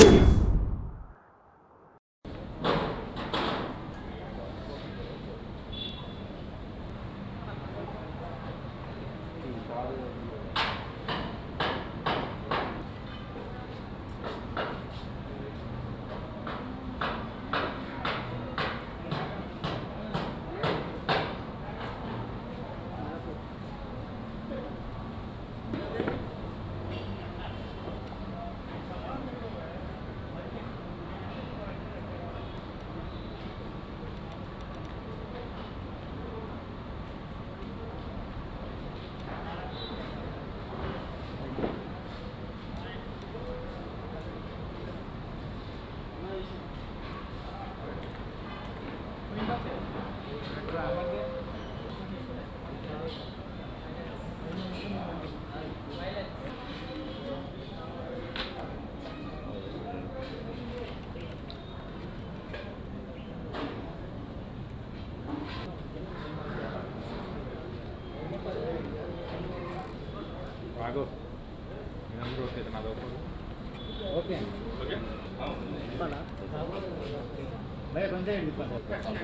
Bagus. Dengan bro kita nak tahu. Okey. Okey. Mana? Baik, bandai di depan.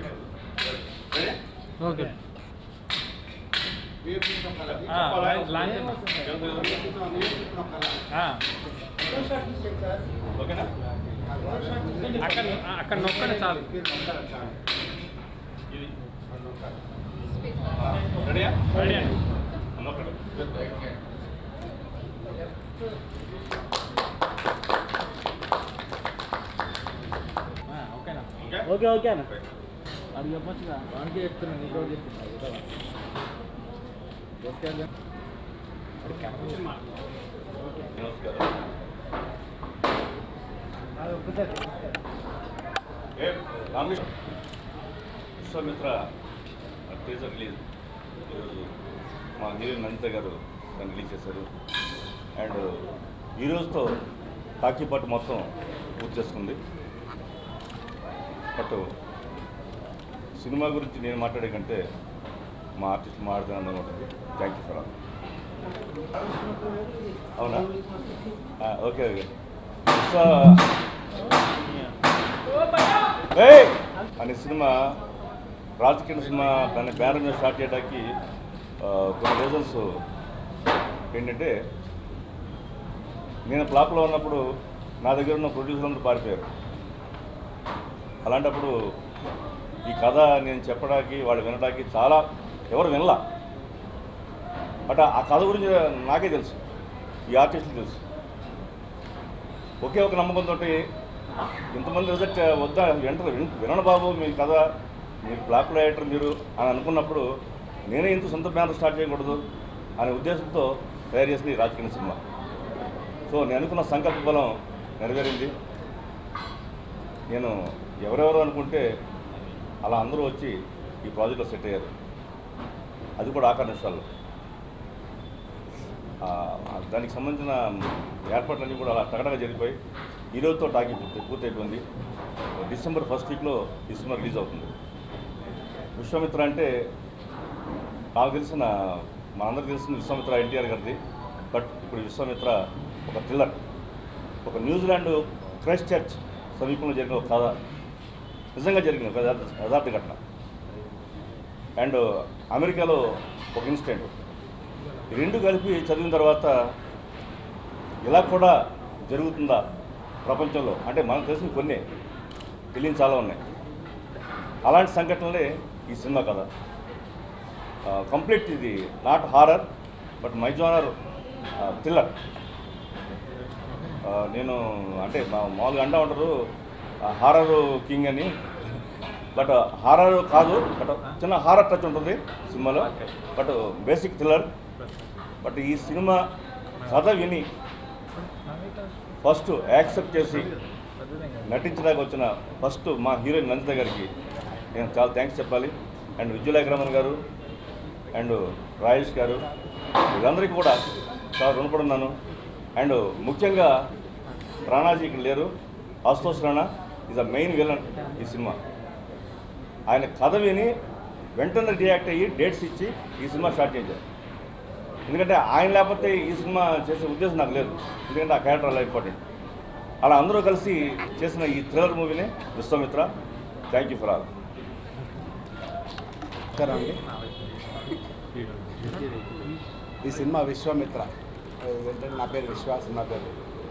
Okey. Line. Okey na? Akan nokkan చాలు. Ready ya? Ready. Nokkan. Okay okay అన్న అది చెప్పొచ్చుగా వానికి చెప్తున్నాను నీకు కూడా చెప్తున్నా విశ్వామిత్ర టీజర్ రిలీజ్ ఈరోజు మా హీరోయిన్ నందిత గారు దాన్ని రిలీజ్ చేశారు. అండ్ ఈరోజుతో టాకీపాటు మొత్తం పూర్తి చేసుకుంది. బట్ సినిమా గురించి నేను మాట్లాడే కంటే మా ఆర్టిస్టులు మాట్లాడితే అందంగా ఉంటుంది. Thank you for all. అవునా? Okay okay. అనే సినిమా రాజకీయ సినిమా దాన్ని బ్యానర్ మీద స్టార్ట్ చేయడానికి కొన్ని రీజన్స్ ఏంటంటే, నేను ఫ్లాప్లో ఉన్నప్పుడు నా దగ్గర ఉన్న ప్రొడ్యూసర్ అందరూ పారిపోయారు. అలాంటప్పుడు ఈ కథ నేను చెప్పడానికి వాళ్ళు వినడానికి చాలా ఎవరు వినలా. బట్ ఆ కథ గురించి నాకే తెలుసు, ఈ ఆర్టిస్టులు తెలుసు. ఒకే ఒక నమ్మకంతో ఇంతమంది రిజెక్ట్ వద్దా వినను బాబు మీ కథ, మీరు ఫ్లాప్లో అయ్యారు మీరు అని అనుకున్నప్పుడు నేనే ఇంత సొంత బ్యానర్ స్టార్ట్ చేయకూడదు అనే ఉద్దేశంతో తయారు చేసింది ఈ రాజకీయ సినిమా. సో నేను అనుకున్న సంకల్ప బలం నెరవేరింది. నేను ఎవరెవరు అనుకుంటే అలా అందరూ వచ్చి ఈ ప్రాజెక్ట్లో సెట్ అయ్యారు. అది కూడా ఆఖరి నిమిషాల్లో. దానికి సంబంధించిన ఏర్పాట్లన్నీ కూడా అలా టగటగా జరిగిపోయి ఈరోజుతో టాకీ పూర్తయిపోయింది. డిసెంబర్ ఫస్ట్ వీక్లో ఈ సినిమా రిలీజ్ అవుతుంది. విశ్వామిత్ర అంటే నాకు తెలిసిన మనందరికీ తెలిసిన విశ్వామిత్ర ఎన్టీఆర్ గారిది. బట్ ఇప్పుడు విశ్వామిత్ర ఒక థ్రిల్లర్, ఒక న్యూజిలాండ్ క్రైస్ట్ చర్చ్ సమీపంలో జరిగిన ఒక కథ, నిజంగా జరిగిన ఒక యథార్థ ఘటన. అండ్ అమెరికాలో ఒక ఇన్సిడెంట్. ఈ రెండు కలిపి చదివిన తర్వాత ఇలా కూడా జరుగుతుందా ప్రపంచంలో అంటే మనకు తెలిసిన కొన్ని తెలియని చాలా ఉన్నాయి. అలాంటి సంఘటనలే ఈ సినిమా కథ. కంప్లీట్ ఇది not horror but my genre thriller. నేను అంటే మామూలుగా అంటూ ఉంటారు హారర్ కింగ్ అని, బట్ హారర్ కాదు, బట్ చిన్న హారర్ టచ్ ఉంటుంది సినిమాలో, బట్ బేసిక్ థ్రిల్లర్. బట్ ఈ సినిమా కథ విని ఫస్ట్ యాక్సెప్ట్ చేసి నటించడానికి వచ్చిన ఫస్ట్ మా హీరోయిన్ నందిత గారికి నేను చాలా థ్యాంక్స్ చెప్పాలి. అండ్ విజయలేఖరమన్ గారు అండ్ రాజేష్ గారు వీళ్ళందరికీ కూడా చాలా రుణపడున్నాను. అండ్ ముఖ్యంగా రాణాజీ ఇక్కడ లేరు. Ashutosh Rana is a main villain ఈ సినిమా. ఆయన కథ విని వెంటనే రియాక్ట్ అయ్యి డేట్స్ ఇచ్చి ఈ సినిమా స్టార్ట్ చేశారు. ఎందుకంటే ఆయన లేకపోతే ఈ సినిమా చేసే ఉద్దేశం నాకు లేదు. ఎందుకంటే ఆ క్యారెక్టర్ అలా ఇంపార్టెంట్. అలా అందరూ కలిసి చేసిన ఈ థ్రిల్లర్ మూవీనే Vishwamitra. Thank you for all. అండి ఈ సినిమా విశ్వామిత్ర ఏంటంటే నా పేరు విశ్వాస్, నా పేరు.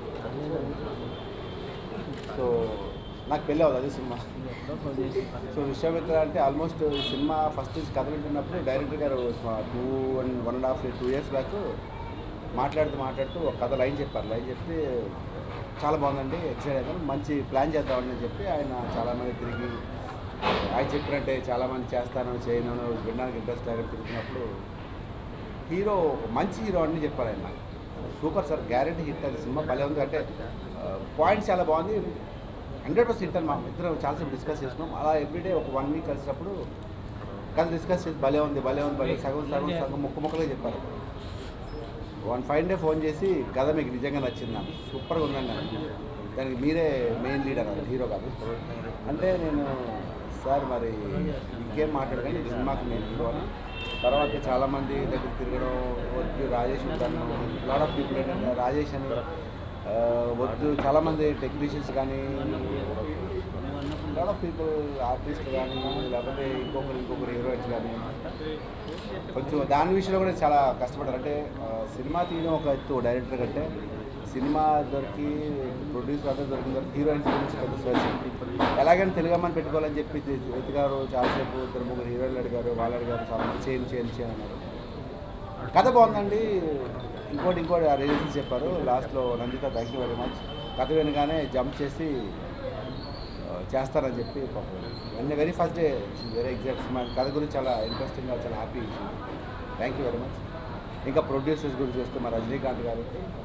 సో నాకు పెళ్ళి అవుతుంది అది సినిమా. సో విశ్వామిత్ర అంటే ఆల్మోస్ట్ ఈ సినిమా ఫస్ట్ నుంచి కథ వింటున్నప్పుడు డైరెక్టర్ గారు 1.5-2 years బ్యాక్ మాట్లాడుతూ ఒక కథ లైన్ చెప్పారు. లైన్ చెప్తే చాలా బాగుందండి, ఎక్సైట్ అవుతాను, మంచి ప్లాన్ చేద్దామని చెప్పి ఆయన చాలామంది తిరిగి ఆయన చెప్పినట్టే చాలామంది చేస్తాను చేయను వినడానికి ఇంట్రెస్ట్ లేక తిరుగుతున్నప్పుడు హీరో మంచి హీరో అని చెప్పారు ఆయన. సూపర్ సార్, గ్యారెంటీ హిట్ అది సినిమా భలే ఉంది. అంటే పాయింట్స్ చాలా బాగుంది, 100% హిట్ అని మా ఇద్దరం చాలాసేపు డిస్కస్ చేసినాం. అలా ఎవ్రీడే ఒక 1 week కలిసినప్పుడు కథ డిస్కస్ చేసి భలే ఉంది సగం ముక్కలుగా చెప్పారు. 1 fine day ఫోన్ చేసి కథ మీకు నిజంగా నచ్చింది, నాకు సూపర్గా ఉందండి అన్న, దానికి మీరే మెయిన్ లీడర్ అన్నారు, హీరో కాదు అంటే. నేను సార్ మరి ఇంకేం మాట్లాడగానే ఈ సినిమాకి నేను హీరో అని. తర్వాత చాలామంది దగ్గర తిరగడం, వద్దు రాజేష్ ఉంటాను, లాట్ ఆఫ్ పీపుల్ ఏంటంటే రాజేష్ అని వద్దు, చాలామంది టెక్నీషియన్స్ కానీ లాట్ ఆఫ్ పీపుల్ ఆర్టిస్టులు కానీ లేకపోతే ఇంకొకరు హీరోయిన్స్ కానీ కొంచెం దాని విషయంలో కూడా చాలా కష్టపడ్డారు. అంటే సినిమా తీయడం ఒక ఎత్తు డైరెక్టర్ కంటే, సినిమా దొరికి ప్రొడ్యూసర్ అందరూ దొరికిన తర్వాత హీరోయిన్స్ గురించి పెద్ద సర్చ్ ఎలాగైనా తెలుగమ్మని పెట్టుకోవాలని చెప్పి వెతికారు. చాలాసేపు 2-3 హీరోయిన్లు అడిగారు, వాళ్ళు అడిగారు, చాలా చేయండి అన్నారు. కథ బాగుందండి. ఇంకోటి ఆ రీజన్స్ చెప్పారు లాస్ట్లో. Nandita thank you very much. కథ వినగానే జంప్ చేసి చేస్తారని చెప్పి పాపం very first day very exact. మా కథ గురించి చాలా ఇంట్రెస్టింగ్గా చాలా happy. Thank you very much. ఇంకా ప్రొడ్యూసర్స్ గురించి చూస్తే మా రజనీకాంత్ గారు,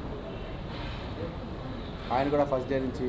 ఆయన కూడా ఫస్ట్ డే నుంచి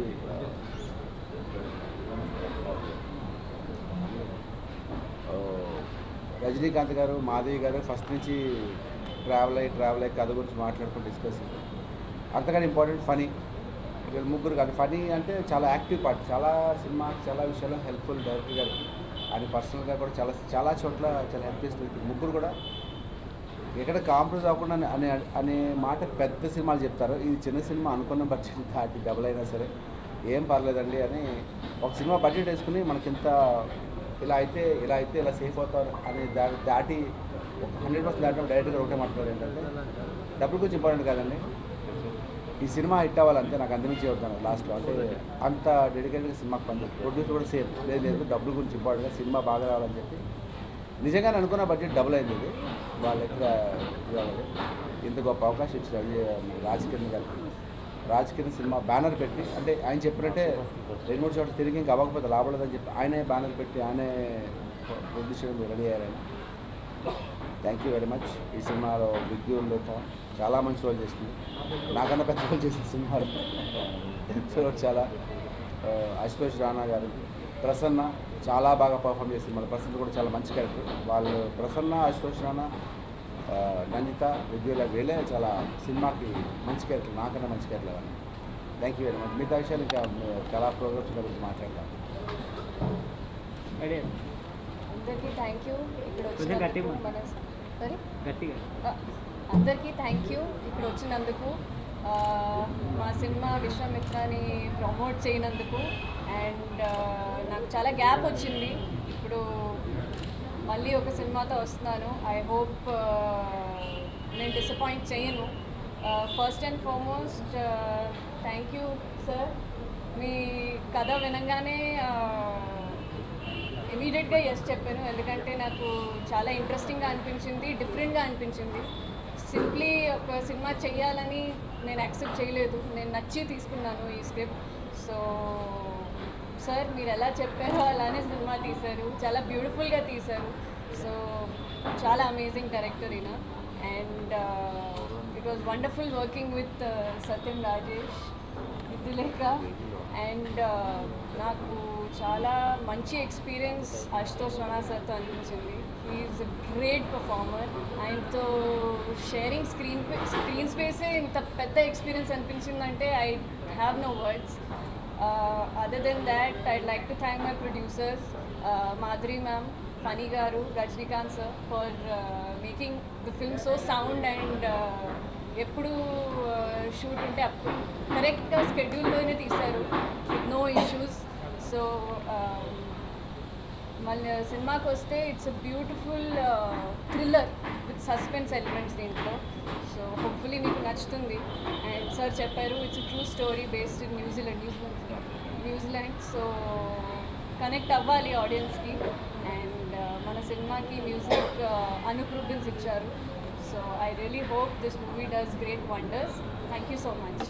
రజనీకాంత్ గారు, మాధవి గారు ఫస్ట్ నుంచి ట్రావెల్ అయ్యి కథ గురించి మాట్లాడుకుంటూ డిస్కస్. అంతకన్నా ఇంపార్టెంట్ ఫనీ, వీళ్ళు ముగ్గురు కాదు. ఫనీ అంటే చాలా యాక్టివ్ పార్ట్, చాలా సినిమా చాలా విషయాల్లో హెల్ప్ఫుల్. డైరెక్టర్ గారు ఆయన పర్సనల్గా కూడా చాలా చోట్ల చాలా హెల్ప్ చేస్తుంది. ముగ్గురు కూడా ఎక్కడ కాంప్రమైజ్ అవ్వకుండా అనే మాట పెద్ద సినిమాలు చెప్తారు. ఇది చిన్న సినిమా, అనుకున్న బడ్జెట్ దాటి డబుల్ అయినా సరే ఏం పర్లేదండి అని ఒక సినిమా బడ్జెట్ వేసుకుని మనకింత ఇలా అయితే ఇలా సేఫ్ అవుతారు అనే దాటి 100% దాటినప్పుడు డైరెక్ట్గా ఒకటే మాట్లాడారు ఏంటంటే డబ్బులు గురించి ఇంపార్టెంట్ కాదండి, ఈ సినిమా హిట్ అవ్వాలంటే నాకు అంతమించి అవుతాను లాస్ట్లో. అంటే అంత డెడికేటెడ్గా సినిమాకి పని. ప్రొడ్యూసర్ కూడా సేమ్ లేదు డబ్బుల గురించి ఇంపార్టెంట్గా సినిమా బాగా రావాలని చెప్పి నిజంగానే అనుకున్న బడ్జెట్ డబుల్ అయింది. ఇది వాళ్ళ దగ్గర ఇంత గొప్ప అవకాశం ఇచ్చారు రాజ్ కిరణ్ సినిమా బ్యానర్ పెట్టి. అంటే ఆయన చెప్పినట్టే 2-3 చోట్ల తిరిగి ఇంకా అవ్వకపోతే లాభలేదని చెప్పి ఆయనే బ్యానర్ పెట్టి ఆయనే ప్రొడ్యూసర్ రెడీ అయ్యారు. Thank you very much. ఈ సినిమాలో విద్యుల్లో చాలా మంచి రోల్ చేస్తుంది, నాకన్నా పెద్ద రోల్ చేసిన సినిమాలో. సో చాలా అశుతోష్ రాణా గారు, ప్రసన్న చాలా బాగా పర్ఫామ్ చేసింది. మన ప్రసన్న కూడా చాలా మంచి క్యారెక్టర్. వాళ్ళు ప్రసన్న, అశుతోష్ రాణా, నందిత, విద్యుల వీళ్ళే చాలా సినిమాకి మంచి క్యారెక్టర్, నాకన్నా మంచి క్యారెక్టర్ అని. Thank you very much. మిగతా విషయాలు ఇంకా చాలా ప్రోగ్రామ్స్ గురించి మాట్లాడతాం. అందరికీ థ్యాంక్ యూ ఇక్కడ వచ్చినందుకు. అందరికీ థ్యాంక్ యూ ఇక్కడ వచ్చినందుకు, మా సినిమా విశ్వామిత్రని ప్రమోట్ చేయనందుకు. అండ్ నాకు చాలా గ్యాప్ వచ్చింది, ఇప్పుడు మళ్ళీ ఒక సినిమాతో వస్తున్నాను. ఐ హోప్ నేను డిసప్పాయింట్ చేయను. First and foremost thank you sir. మీ కథ వినంగానే ఇమీడియట్గా ఎస్ చెప్పాను, ఎందుకంటే నాకు చాలా ఇంట్రెస్టింగ్గా అనిపించింది, డిఫరెంట్గా అనిపించింది. సింప్లీ ఒక సినిమా చేయాలని నేను యాక్సెప్ట్ చేయలేదు, నేను నచ్చి తీసుకున్నాను ఈ స్క్రిప్ట్. సో సార్ మీరు ఎలా చెప్పారో అలానే సినిమా తీశారు, చాలా బ్యూటిఫుల్గా తీశారు. సో చాలా అమేజింగ్ డైరెక్టర్ ఈయన. And it was wonderful working with Satyam Rajesh, Vidyullekha. And నాకు చాలా మంచి ఎక్స్పీరియన్స్ అశుతోష్ రాణా సార్తో అనిపించింది. He's a great performer. ఆయనతో షేరింగ్ స్క్రీన్ స్పేసే ఇంత పెద్ద ఎక్స్పీరియన్స్ అనిపించిందంటే I have no words. Other than that I'd like to thank my producers Madhuri ma'am, Phani garu, Rajinikanth sir for making the film so sound and ఎప్పుడు షూట్ ఉంటే అప్పుడు కరెక్ట్గా స్కెడ్యూల్లోనే తీశారు విత్ నో ఇష్యూస్. సో మళ్ళీ సినిమాకి వస్తే it's a beautiful thriller with suspense elements దీంట్లో. So hopefully మీకు నచ్చుతుంది. అండ్ సార్ చెప్పారు it's true story based in New Zealand. So connect అవ్వాలి ఆడియన్స్కి. అండ్ మన సినిమాకి మ్యూజిక్ అనూప్ రూబెన్స్ ఇచ్చారు. So I really hope this movie does great wonders. Thank you so much.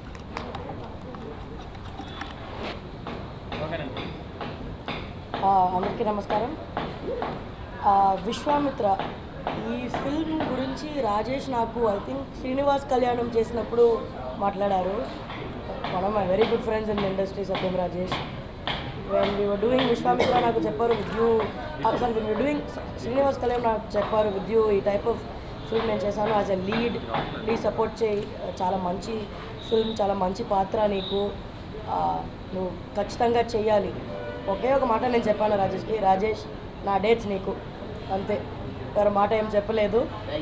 అందరికీ నమస్కారం. విశ్వామిత్ర ఈ ఫిల్మ్ గురించి రాజేష్ నాకు ఐ థింక్ శ్రీనివాస్ కళ్యాణం చేసినప్పుడు మాట్లాడారు. One of my very good friends in the industry, Satyam Rajesh. When we were doing Vishwamitra నాకు చెప్పారు with you, sorry when we doing Srinivas Kalyan నాకు చెప్పారు విత్ యూ ఈ టైప్ ఆఫ్ ఫిల్మ్ నేను చేశాను as a lead, please support చేయి, చాలా మంచి ఫిల్మ్, చాలా మంచి పాత్ర నీకు, నువ్వు ఖచ్చితంగా చెయ్యాలి. ఒకే ఒక మాట నేను చెప్పాను రాజేష్కి, రాజేష్ నా డేట్స్ నీకు, అంతే, వేరే మాట ఏం చెప్పలేదు.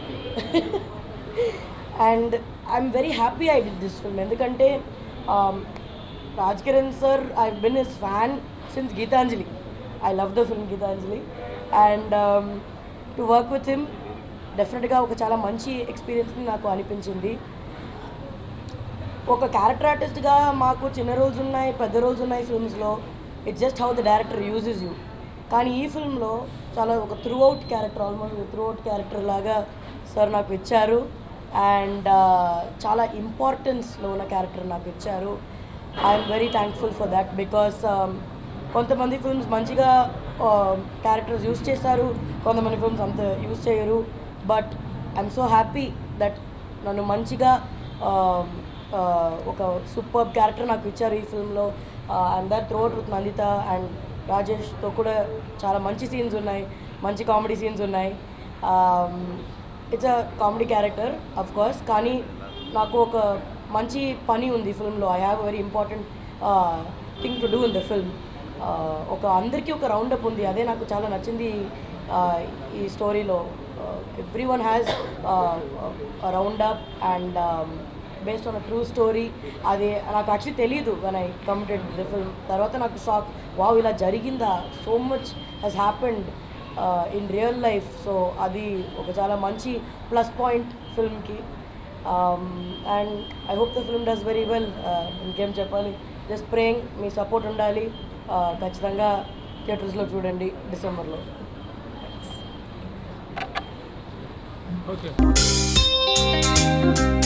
And I'm very happy I did this film. ఎందుకంటే Raj Kiran sir I been his fan since Geetanjali. I love the film Geetanjali. And to work with him డెఫినెట్గా ఒక చాలా మంచి ఎక్స్పీరియన్స్ నాకు అనిపించింది. ఒక క్యారెక్టర్ ఆర్టిస్ట్గా మాకు చిన్న రోల్స్ ఉన్నాయి, పెద్ద రోల్స్ ఉన్నాయి ఫిల్మ్స్లో. It's just how the director uses you. కానీ ఈ ఫిల్మ్లో చాలా ఒక throughout character, almost throughout character లాగా సార్ నాకు ఇచ్చారు. అండ్ చాలా ఇంపార్టెన్స్లో ఉన్న క్యారెక్టర్ నాకు ఇచ్చారు. I'm very thankful for that. Because కొంతమంది ఫిల్మ్స్ మంచిగా క్యారెక్టర్స్ యూజ్ చేస్తారు, కొంతమంది ఫిల్మ్స్ అంత యూజ్ చేయరు. But I'm so happy that నన్ను మంచిగా ఒక సూపర్ క్యారెక్టర్ నాకు ఇచ్చారు ఈ ఫిల్మ్లో. And that through out with Nandita and రాజేష్తో కూడా చాలా మంచి సీన్స్ ఉన్నాయి, మంచి కామెడీ సీన్స్ ఉన్నాయి. It's a comedy character of course, కానీ నాకు ఒక మంచి పని ఉంది ఫిల్మ్లో. I have very important thing to do in the film. ఒక అందరికీ ఒక రౌండప్ ఉంది, అదే నాకు చాలా నచ్చింది ఈ స్టోరీలో. Everyone has roundup and based on a true story. అది నాకు యాక్చువల్లీ తెలీదు when I completed the film. తర్వాత నాకు షాక్, వావ్ ఇలా జరిగిందా, so much has happened in real life. So అది ఒక చాలా మంచి ప్లస్ పాయింట్ ఫిల్మ్కి. And I hope the film does very well. ఇంకేం చెప్పాలి, జస్ట్ ప్రేయింగ్ మీ సపోర్ట్ ఉండాలి. ఖచ్చితంగా థియేటర్స్లో చూడండి డిసెంబర్లో. ఓకే.